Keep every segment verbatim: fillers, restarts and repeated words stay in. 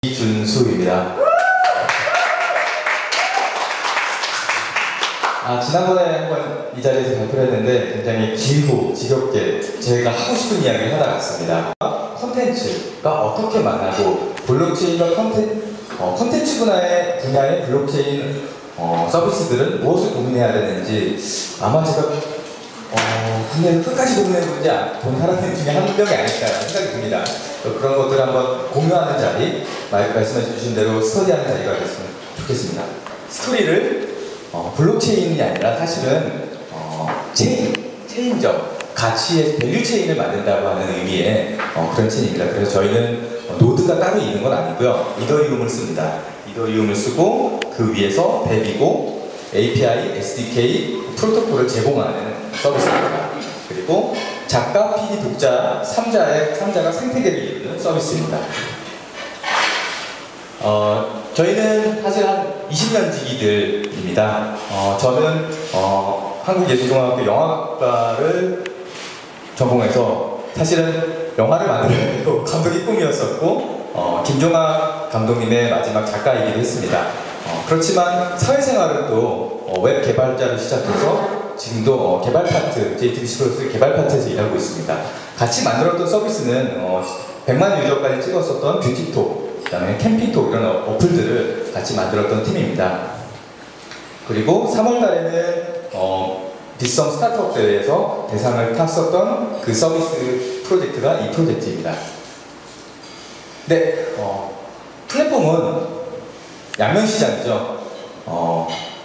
이준수입니다. 아, 지난번에 한번 이 자리에서 발표를 했는데 굉장히 길고 지겹게 제가 하고 싶은 이야기를 하다 갔습니다. 콘텐츠가 어떻게 만나고 블록체인과 콘텐츠, 어, 콘텐츠 분야의, 분야의 블록체인 어, 서비스들은 무엇을 고민해야 되는지 아마 제가 어, 국내에서 끝까지 고민해보지 본 사람 중에 한 명이 아닐까 생각이 듭니다. 그런 것들을 한번 공유하는 자리, 말씀해 주신 대로 스터디하는 자리가 됐으면 좋겠습니다. 스토리를 어, 블록체인이 아니라 사실은 어, 체인, 체인적 가치의 밸류 체인을 만든다고 하는 의미의 어, 그런 체인입니다. 그래서 저희는 어, 노드가 따로 있는 건 아니고요. 이더리움을 씁니다. 이더리움을 쓰고 그 위에서 앱이고 에이피아이, 에스디케이, 프로토콜을 제공하는 서비스입니다. 그리고 작가, 피디, 독자, 삼자의, 삼자가 생태계를 이루는 서비스입니다. 어, 저희는 사실 한 이십 년 지기들입니다. 어, 저는 어, 한국예술종합학교 영화과를 전공해서 사실은 영화를 만들고 감독이 꿈이었었고 어, 김종학 감독님의 마지막 작가이기도 했습니다. 어, 그렇지만 사회생활은 또 어, 웹 개발자로 시작해서 지금도 어, 개발 파트, 제이티비씨 프로젝트 개발 파트에서 일하고 있습니다. 같이 만들었던 서비스는 어, 백만 유저까지 찍었었던 뷰티톡, 그 다음에 캠핑톡 이런 어플들을 같이 만들었던 팀입니다. 그리고 삼월 달에는 어, 빗썸 스타트업 대회에서 대상을 탔었던 그 서비스 프로젝트가 이 프로젝트입니다. 네, 어, 플랫폼은 양면시장이죠. 어,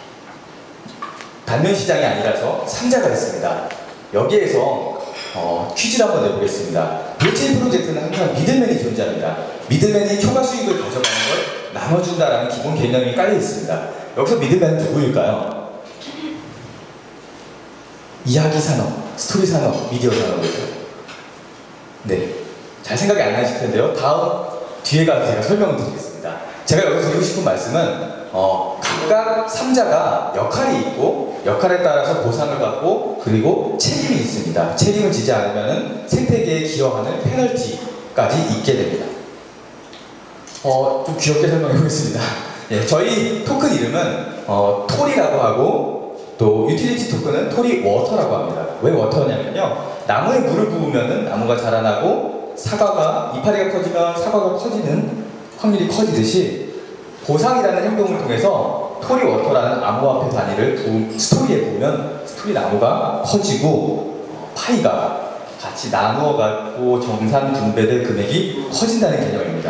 단면 시장이 아니라서 삼자가 있습니다. 여기에서 어, 퀴즈를 한번 내보겠습니다. 블록체인 프로젝트는 항상 미들맨이 존재합니다. 미들맨이 초과 수익을 가져가는 걸 나눠준다라는 기본 개념이 깔려 있습니다. 여기서 미들맨은 누구일까요? 이야기 산업, 스토리 산업, 미디어 산업이죠. 네, 잘 생각이 안 나실 텐데요. 다음 뒤에 가서 제가 설명을 드리겠습니다. 제가 여기서 드리고 싶은 말씀은 어, 각각 삼자가 역할이 있고 역할에 따라서 보상을 받고 그리고 책임이 있습니다. 책임을 지지 않으면 생태계에 기여하는 페널티까지 있게 됩니다. 어, 좀 귀엽게 설명해 보겠습니다. 예, 저희 토큰 이름은 어, 톨이라고 하고 또 유틸리티 토큰은 톨이 워터라고 합니다. 왜 워터냐면요, 나무에 물을 부으면 나무가 자라나고 사과가 이파리가 커지면 사과가 커지는 확률이 커지듯이 보상이라는 행동을 통해서 톨이 워터라는 암호화폐 단위를 부, 스토리에 보면 스토리 나무가 커지고 어, 파이가 같이 나누어가고 정산 분배될 금액이 커진다는 개념입니다.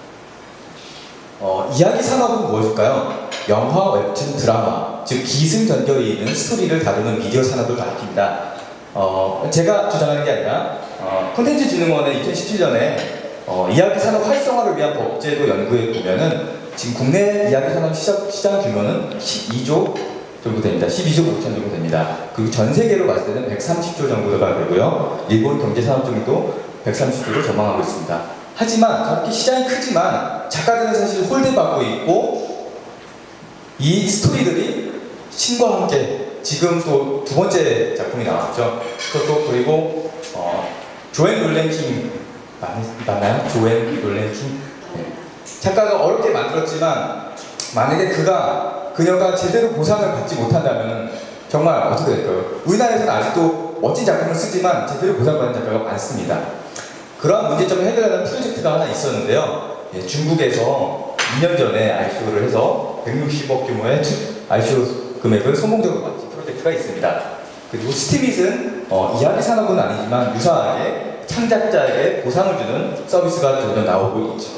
어, 이야기 산업은 무엇일까요? 영화, 웹툰, 드라마, 즉 기승전결이 있는 스토리를 다루는 미디어 산업을 가리킵니다. 어, 제가 주장하는 게 아니라 어, 콘텐츠진흥원의 이천십칠 년에 어, 이야기 산업 활성화를 위한 법제도 연구에 보면은 지금 국내 이야기 산업 시장, 시장 규모는 십이조 정도 됩니다. 십이조 오천 정도 됩니다. 그리고 전 세계로 봤을 때는 백삼십조 정도가 되고요. 일본 경제산업청도 백삼십조를 전망하고 있습니다. 하지만 저렇게 시장이 크지만 작가들은 사실 홀대받고 있고 이 스토리들이 신과 함께 지금 또 두 번째 작품이 나왔죠. 그것도 그리고 어, 조앤 롤랭킹 맞나요? 조앤 롤랭킹? 네. 작가가 어렵게 만들었지만 만약에 그가 그녀가 제대로 보상을 받지 못한다면 정말 어떻게 될까요? 우리나라에서는 아직도 멋진 작품을 쓰지만 제대로 보상받는 작가가 많습니다. 그러한 문제점을 해결하는 프로젝트가 하나 있었는데요. 예, 중국에서 이 년 전에 아이씨오를 해서 백육십억 규모의 아이씨오 금액을 성공적으로 마친 프로젝트가 있습니다. 그리고 스티밋은 어, 이야기 산업은 아니지만 유사하게 창작자에게 보상을 주는 서비스가 점점 나오고 있죠.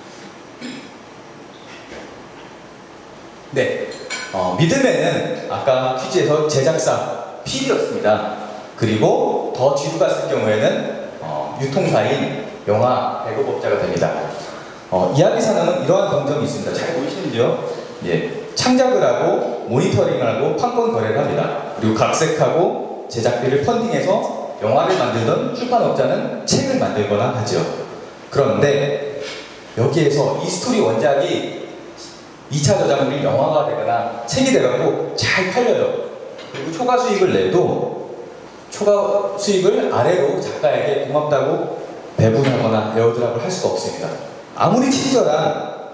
네, 어, 미들맨은 아까 퀴즈에서 제작사, 피디였습니다. 그리고 더 뒤로 갔을 경우에는 어, 유통사인 영화 배급업자가 됩니다. 어, 이야기 산업은 이러한 경점이 있습니다. 잘 보이시는지요? 예, 창작을 하고 모니터링을 하고 판권 거래를 합니다. 그리고 각색하고 제작비를 펀딩해서 영화를 만들던 출판업자는 책을 만들거나 하죠. 그런데 여기에서 이 스토리 원작이 이 차 저작물이 영화가 되거나 책이 돼가고 잘 팔려요. 그리고 초과 수익을 내도 초과 수익을 아래로 작가에게 고맙다고 배분하거나 에어드랍을 할 수가 없습니다. 아무리 친절한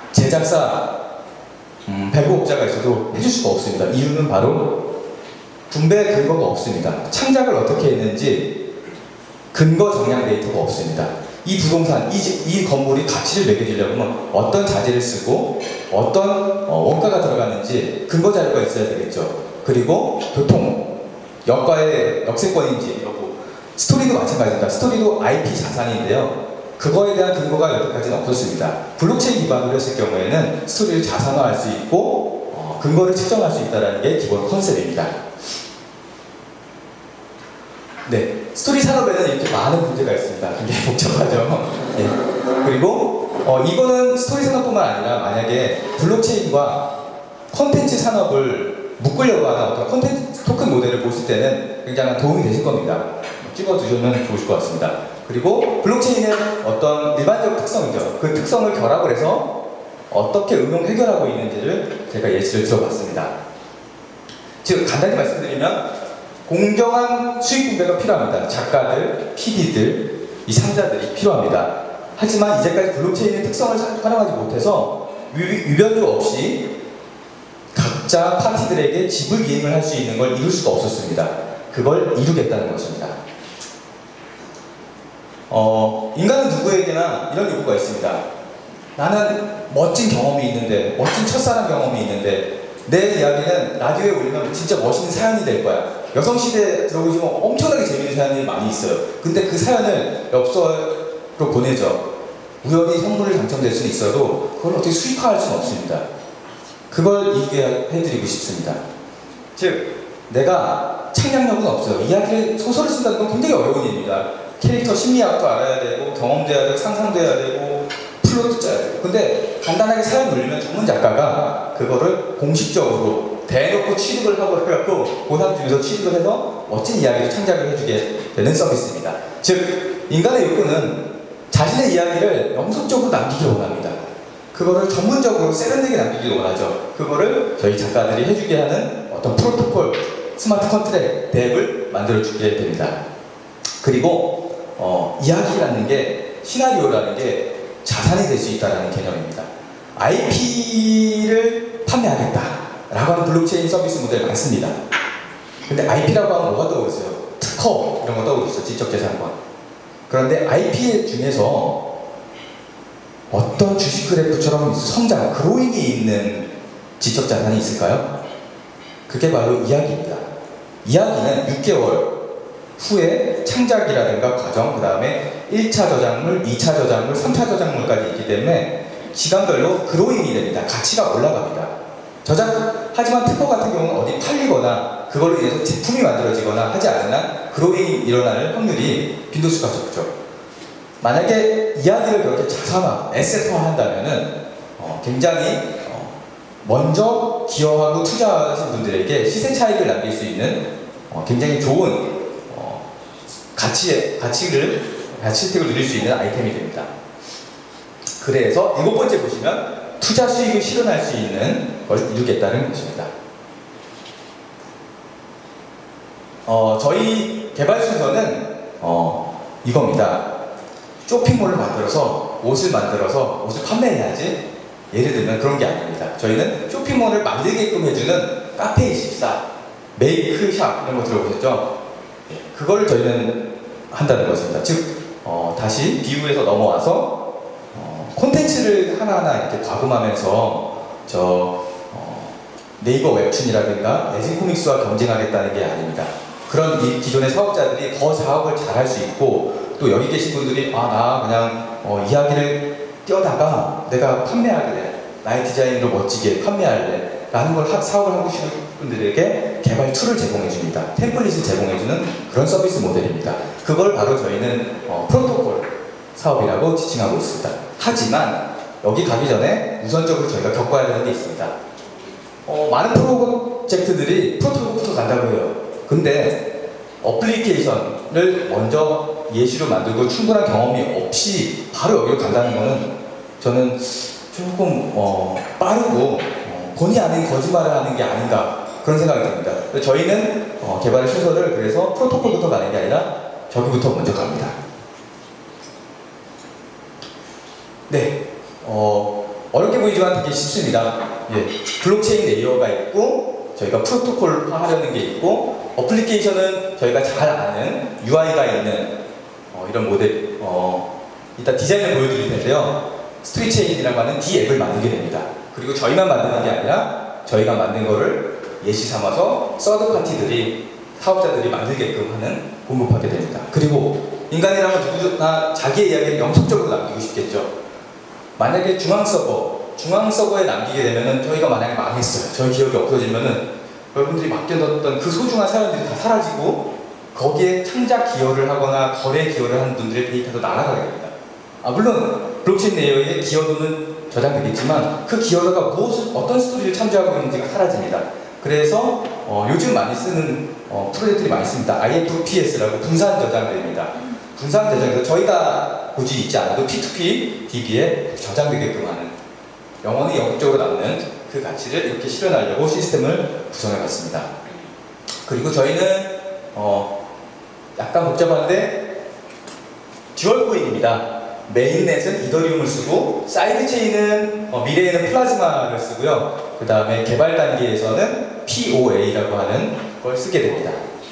제작사, 음, 발표업자가 있어도 해줄 수가 없습니다. 이유는 바로 분배 근거가 없습니다. 창작을 어떻게 했는지 근거 정량 데이터가 없습니다. 이 부동산, 이, 집, 이 건물이 가치를 매겨주려면 어떤 자재를 쓰고 어떤 어, 원가가 들어가는지 근거 자료가 있어야 되겠죠. 그리고 교통, 역과의 역세권인지 이러고 스토리도 마찬가지입니다. 스토리도 아이피 자산인데요. 그거에 대한 근거가 여태까지는 없었습니다. 블록체인 기반으로 했을 경우에는 스토리를 자산화할 수 있고 어, 근거를 측정할 수 있다는 게 기본 컨셉입니다. 네, 스토리 산업에는 이렇게 많은 문제가 있습니다. 굉장히 복잡하죠. 네. 그리고 어, 이거는 스토리 산업뿐만 아니라 만약에 블록체인과 콘텐츠 산업을 묶으려고 하는 어떤 콘텐츠 토큰 모델을 보실 때는 굉장한 도움이 되실 겁니다. 찍어두시면 좋으실 것 같습니다. 그리고 블록체인의 어떤 일반적 특성이죠. 그 특성을 결합을 해서 어떻게 응용 해결하고 있는지를 제가 예시를 들어봤습니다. 즉 간단히 말씀드리면 공정한 수익 분배가 필요합니다. 작가들, 피디들, 이 상자들이 필요합니다. 하지만 이제까지 블록체인의 특성을 활용하지 못해서 유변조 없이 각자 파티들에게 지불 이행을 할 수 있는 걸 이룰 수가 없었습니다. 그걸 이루겠다는 것입니다. 어, 인간은 누구에게나 이런 욕구가 있습니다. 나는 멋진 경험이 있는데, 멋진 첫사랑 경험이 있는데 내 이야기는 라디오에 올리면 진짜 멋있는 사연이 될 거야. 여성시대에 들어보시면 엄청나게 재밌는 사연이 많이 있어요. 근데 그 사연을 엽서로 보내죠. 우연히 선물을 당첨될 수는 있어도 그걸 어떻게 수익화할 수는 없습니다. 그걸 이해게 해드리고 싶습니다. 즉, 내가 창작력은 없어요. 이야기를, 소설을 쓴다는 건 굉장히 어려운 일입니다. 캐릭터 심리학도 알아야 되고, 경험도 해야 되고, 상상도 해야 되고, 플롯도 짜야 되고. 근데 간단하게 사연 올리면 전문 작가가 그거를 공식적으로 대놓고 취득을 하고 해갖고 보상 중에서 취득을 해서 멋진 이야기를 창작을 해주게 되는 서비스입니다. 즉, 인간의 욕구는 자신의 이야기를 영속적으로 남기길 원합니다. 그거를 전문적으로 세련되게 남기길 원하죠. 그거를 저희 작가들이 해주게 하는 어떤 프로토콜, 스마트 컨트랙, 앱을 만들어주게 됩니다. 그리고 어, 이야기라는 게, 시나리오라는 게 자산이 될 수 있다는 개념입니다. 아이피를 판매하겠다 라고 하는 블록체인 서비스 모델 많습니다. 근데 아이피라고 하면 뭐가 떠오르세요? 특허 이런 거 떠오르죠. 지적재산권. 그런데 아이피 중에서 어떤 주식 그래프처럼 성장, 그로잉이 있는 지적자산이 있을까요? 그게 바로 이야기입니다. 이야기는 육 개월 후에 창작이라든가 과정, 그 다음에 일 차 저작물, 이 차 저작물, 삼 차 저작물까지 있기 때문에 시간별로 그로잉이 됩니다. 가치가 올라갑니다. 저작, 하지만 특허 같은 경우는 어디 팔리거나 그걸로 인해서 제품이 만들어지거나 하지 않는 한 그로잉이 일어날 확률이 빈도수가 적죠. 만약에 이야기를 그렇게 자산화, 에셋화 한다면은 어, 굉장히 어, 먼저 기여하고 투자하신 분들에게 시세 차익을 남길 수 있는 어, 굉장히 좋은 어, 가치의, 가치를, 가치 혜택을 누릴 수 있는 아이템이 됩니다. 그래서 일곱 번째 보시면 투자 수익을 실현할 수 있는 걸 이루겠다는 것입니다. 어, 저희 개발 순서는 어, 이겁니다. 쇼핑몰을 만들어서 옷을 만들어서 옷을 판매해야지, 예를 들면 그런 게 아닙니다. 저희는 쇼핑몰을 만들게끔 해주는 카페이십사, 메이크샵 이런 거 들어보셨죠? 그걸 저희는 한다는 것입니다. 즉 어, 다시 비유에서 넘어와서 어, 콘텐츠를 하나하나 이렇게 과금하면서 저 어, 네이버 웹툰이라든가 레진 코믹스와 경쟁하겠다는 게 아닙니다. 그런 이 기존의 사업자들이 더 사업을 잘 할 수 있고, 또 여기 계신 분들이 아, 나 그냥 어, 이야기를 띄어다가 내가 판매할래, 나의 디자인으로 멋지게 판매할래 라는 걸 하, 사업을 하고 싶은 분들에게 개발 툴을 제공해 줍니다. 템플릿을 제공해 주는 그런 서비스 모델입니다. 그걸 바로 저희는 어, 프로토콜 사업이라고 지칭하고 있습니다. 하지만 여기 가기 전에 우선적으로 저희가 겪어야 되는 게 있습니다. 어, 많은 프로젝트들이 프로토콜부터 간다고 해요. 근데 어플리케이션을 먼저 예시로 만들고 충분한 경험이 없이 바로 여기로 간다는 거는 저는 조금 어, 빠르고 어, 본의 아닌 거짓말을 하는 게 아닌가, 그런 생각이 듭니다. 저희는 어, 개발의 순서를 그래서 프로토콜부터 가는 게 아니라 저기부터 먼저 갑니다. 네, 어, 어렵게 보이지만 되게 쉽습니다. 예, 블록체인 레이어가 있고 저희가 프로토콜 하려는 게 있고 어플리케이션은 저희가 잘 아는 유아이가 있는 어, 이런 모델 어, 일단 디자인을 보여드릴 텐데요. 스트릿체인이라고 하는 D 앱을 만들게 됩니다. 그리고 저희만 만드는 게 아니라 저희가 만든 거를 예시 삼아서 서드 파티들이 사업자들이 만들게끔 하는 공급하게 됩니다. 그리고 인간이라면 누구나 자기의 이야기를 영속적으로 남기고 싶겠죠. 만약에 중앙 서버, 중앙 서버에 남기게 되면은 저희가 만약에 망했어요. 저희 기억이 없어지면은 여러분들이 맡겨뒀던 그 소중한 사연들이 다 사라지고 거기에 창작 기여를 하거나 거래 기여를 하는 분들의 데이터도 날아가게 됩니다. 아, 물론 블록체인 레이어에 기여도는 저장되겠지만 그 기여도가 무엇을, 어떤 스토리를 참조하고 있는지가 사라집니다. 그래서 어, 요즘 많이 쓰는 어, 프로젝트들이 많이 있습니다. 아이에프피에스라고 분산 저장됩니다. 분산 저장에서 저희가 굳이 있지 않아도 피 투 피 디비에 저장되게끔 하는 영원히 영적으로 남는 그 가치를 이렇게 실현하려고 시스템을 구성해 봤습니다. 그리고 저희는 어, 약간 복잡한데 듀얼 코인입니다. 메인넷은 이더리움을 쓰고 사이드 체인은 어, 미래에는 플라즈마를 쓰고요. 그 다음에 개발 단계에서는 피 오 에이라고 하는 걸 쓰게 됩니다.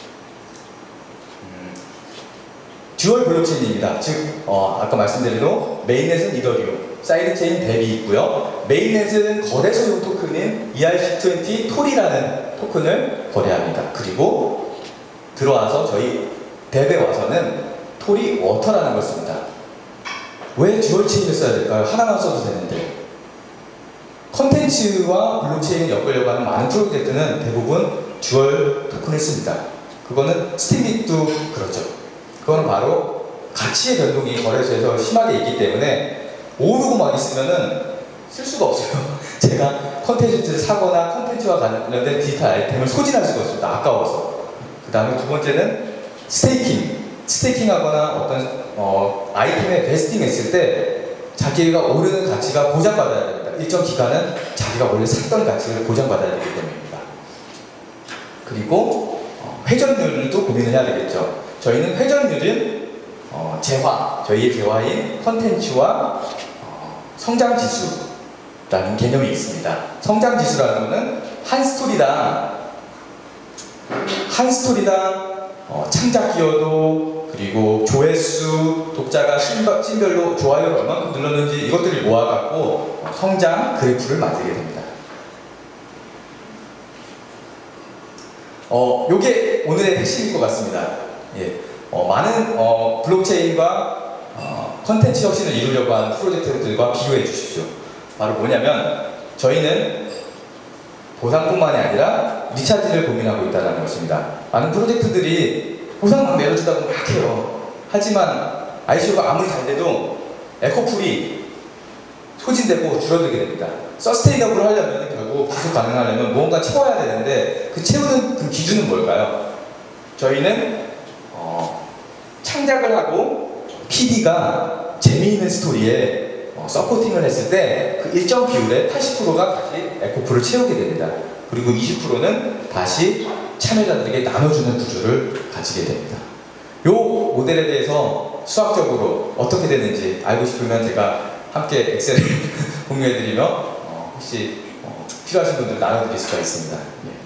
음, 듀얼 블록체인입니다. 즉 어, 아까 말씀드린 대로 메인넷은 이더리움, 사이드 체인 뎁이 있고요. 메인넷은 거래소용 토큰인 이 알 씨 이십 톨이라는 토큰을 거래합니다. 그리고 들어와서 저희 뎁에 와서는 톨이 워터라는 걸 씁니다. 왜 듀얼 체인을 써야 될까요? 하나만 써도 되는데. 컨텐츠와 블록체인을 엮으려고 하는 많은 프로젝트는 대부분 듀얼 토큰을 씁니다. 그거는 스팀빅도 그렇죠. 그거는 바로 가치의 변동이 거래소에서 심하게 있기 때문에 오르고 막 있으면은 쓸 수가 없어요. 제가 컨텐츠를 사거나 컨텐츠와 관련된 디지털 아이템을 소진할 수가 없습니다. 아까워서. 그 다음에 두 번째는 스테이킹. 스테이킹 하거나 어떤 어, 아이템에 베스팅 했을 때 자기가 오르는 가치가 보장받아야 됩니다. 일정 기간은 자기가 원래 샀던 가치를 보장받아야 되기 때문입니다. 그리고 어, 회전율도 고민을 해야 되겠죠. 저희는 회전율은 어, 재화, 저희의 재화인 컨텐츠와 어, 성장지수라는 개념이 있습니다. 성장지수라는 것은 한 스토리당 한 스토리당 어, 창작 기여도 그리고 조회수, 독자가 씬별로 좋아요를 얼마큼 눌렀는지 이것들을 모아갖고 성장 그래프를 만들게 됩니다. 어, 요게 오늘의 핵심일 것 같습니다. 예, 어, 많은 어, 블록체인과 어, 컨텐츠 혁신을 이루려고 하는 프로젝트들과 비교해 주십시오. 바로 뭐냐면 저희는 보상뿐만이 아니라 리차지를 고민하고 있다는 것입니다. 많은 프로젝트들이 보상만 내려주다고 막 해요. 하지만 아이씨오가 아무리 잘 돼도 에코풀이 소진되고 줄어들게 됩니다. 서스테이너블을 하려면 결국 지속 가능하려면 무언가 채워야 되는데 그 채우는 그 기준은 뭘까요? 저희는 어, 창작을 하고 피디가 재미있는 스토리에 어, 서포팅을 했을 때 그 일정 비율의 팔십 퍼센트가 다시 에코풀을 채우게 됩니다. 그리고 이십 퍼센트는 다시 참여자들에게 나눠주는 구조를 가지게 됩니다. 이 모델에 대해서 수학적으로 어떻게 되는지 알고 싶으면 제가 함께 엑셀을 공유해드리며 어, 혹시 어, 필요하신 분들 나눠드릴 수가 있습니다.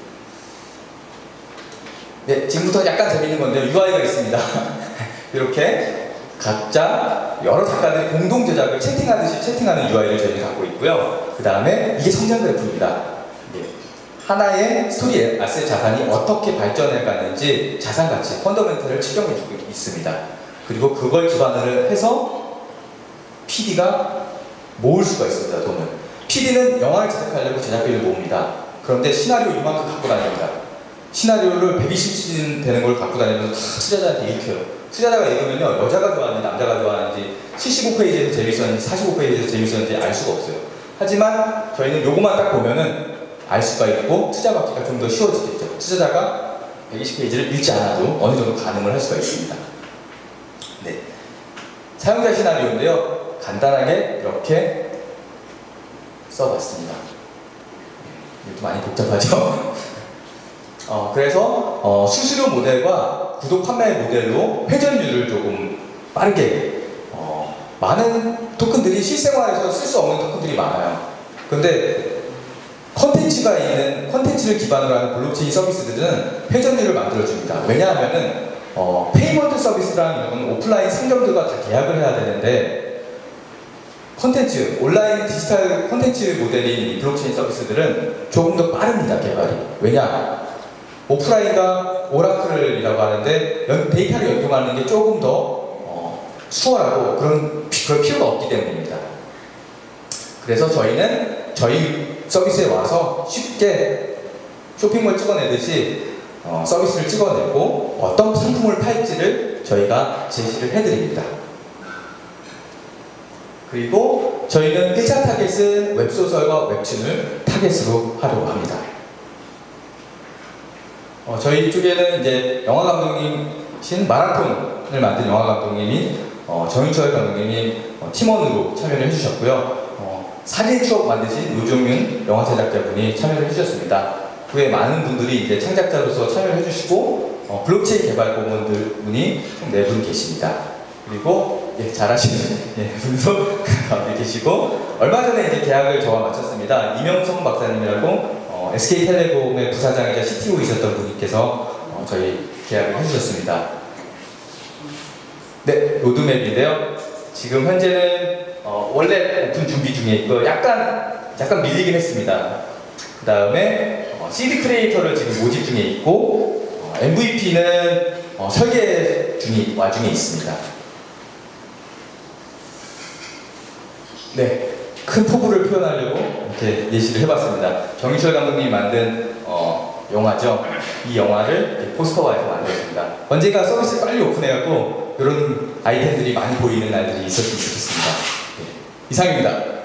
네. 네, 지금부터 약간 재밌는 건데요. 유아이가 있습니다. 이렇게 각자 여러 작가들이 공동 제작을 채팅하듯이 채팅하는 유아이를 저희는 갖고 있고요. 그 다음에 이게 성장 그래프입니다. 하나의 스토리 아셋 자산이 어떻게 발전해 가는지 자산 가치, 펀더멘털을 측정해주고 있습니다. 그리고 그걸 기반으로 해서 피디가 모을 수가 있습니다, 돈을. 피디는 영화를 제작하려고 제작비를 모읍니다. 그런데 시나리오 이만큼 갖고 다닙니다. 시나리오를 백이십 씬 되는 걸 갖고 다니면서 다 투자자한테 읽혀요. 투자자가 읽으면요, 여자가 좋아하는지 남자가 좋아하는지 칠십오 페이지에서 재밌었는지 사십오 페이지에서 재밌었는지 알 수가 없어요. 하지만 저희는 요것만 딱 보면은 알 수가 있고 투자받기가 좀 더 쉬워지겠죠. 투자자가 백이십 페이지를 읽지 않아도 어느 정도 가늠을 할 수가 있습니다. 네, 사용자 시나리오인데요. 간단하게 이렇게 써봤습니다. 이것도 많이 복잡하죠? 어, 그래서 어, 수수료 모델과 구독 판매 모델로 회전율을 조금 빠르게 어, 많은 토큰들이 실생활에서 쓸 수 없는 토큰들이 많아요. 근데 컨텐츠가 있는, 컨텐츠를 기반으로 하는 블록체인 서비스들은 회전율을 만들어줍니다. 왜냐하면은 어, 페이먼트 서비스랑 이런 건 오프라인 상점들과 다 계약을 해야 되는데 컨텐츠, 온라인 디지털 컨텐츠 모델인 이 블록체인 서비스들은 조금 더 빠릅니다, 개발이. 왜냐? 오프라인과 오라클이라고 하는데 데이터를 연동하는 게 조금 더 어, 수월하고 그런, 그럴 필요가 없기 때문입니다. 그래서 저희는 저희 서비스에 와서 쉽게 쇼핑몰 찍어내듯이 어, 서비스를 찍어내고 어떤 상품을 팔지를 저희가 제시를 해드립니다. 그리고 저희는 일 차 타겟은 웹소설과 웹툰을 타겟으로 하려고 합니다. 어, 저희 쪽에는 이제 영화 감독님이신 마라톤을 만든 영화 감독님이 어, 정윤철 감독님이 어, 팀원으로 참여를 해주셨고요. 어, 사진 추억 만드신 노종윤 영화 제작자분이 참여를 해주셨습니다. 그 외에 많은 분들이 이제 창작자로서 참여를 해주시고 어, 블록체인 개발 공무원들 분이 총 네 분 계십니다. 그리고 예, 잘하시는 예, 분도 계시고 얼마 전에 이제 계약을 저와 마쳤습니다. 이명성 박사님이라고 어, 에스케이텔레콤의 부사장이자 씨티오이셨던 분께서 어, 저희 계약을 해주셨습니다. 네, 로드맵인데요. 지금 현재는 어, 원래 오픈 준비 중에 있고 약간 약간 밀리긴 했습니다. 그 다음에 어, 씨디 크리에이터를 지금 모집 중에 있고 어, 엠브이피는 어, 설계 중이 와중에 있습니다. 네, 큰 포부를 표현하려고 이렇게 예시를 해봤습니다. 정윤철 감독님이 만든 어, 영화죠. 이 영화를 포스터화해서 만들었습니다. 언젠가 서비스 빨리 오픈해갖고 이런 아이템들이 많이 보이는 날들이 있었으면 좋겠습니다. 네, 이상입니다.